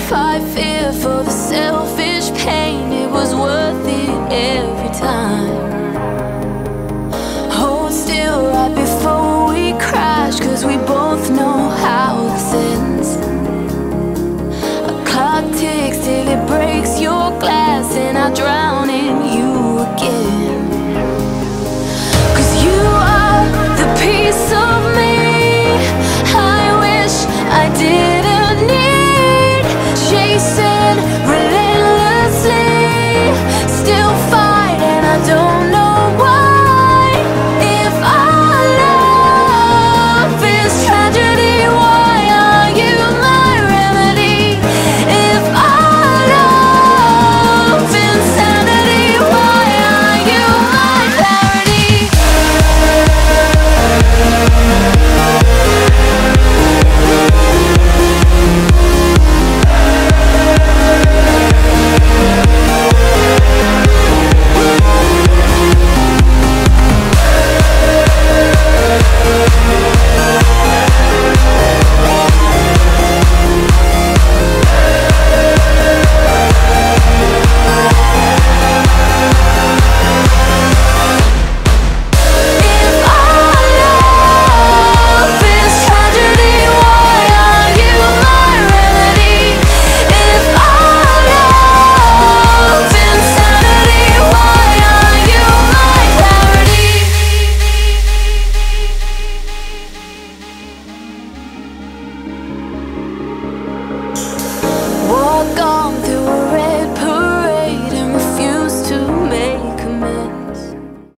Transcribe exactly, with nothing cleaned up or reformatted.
fight fear for the selfish pain. It was worth it every time. Hold still right before we crash, 'cause we both know how this ends. A clock ticks till it breaks your glass, and I drown in you again. 'Cause you are the piece of me I wish I didn't need. Chasing relentlessly, still fight, and I don't know why. If our love is tragedy, why are you my remedy? If our love insanity, why are you my parody? Walk on through a